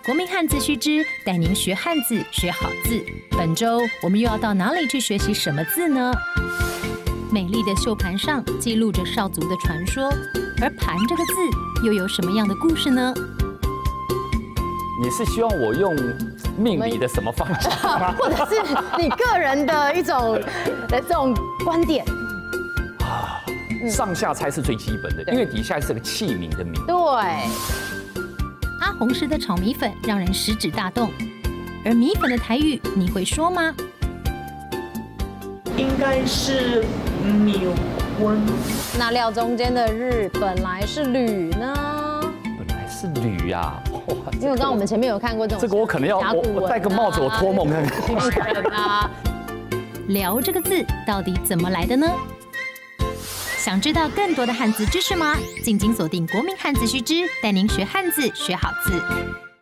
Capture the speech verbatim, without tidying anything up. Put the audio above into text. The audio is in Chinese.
国民汉字须知，带您学汉字，学好字。本周我们又要到哪里去学习什么字呢？美丽的绣盘上记录着少族的传说，而“盘”这个字又有什么样的故事呢？ 你是希望我用命理的什么方式吗？ 或者是你个人的一种的这种观点？ 啊，上下猜是最基本的，因为底下是个器皿的皿。 对。 阿红师的炒米粉让人食指大动，而米粉的台语你会说吗？ 应该是米温。 那料中间的日本来是吕呢？ 本来是吕呀， 因为刚刚我们前面有看过这种， 这个我可能要我我戴个帽子，我托梦啊。 聊这个字到底怎么来的呢？想知道更多的汉字知识吗？敬请锁定《国民汉字须知》，带您学汉字，学好字。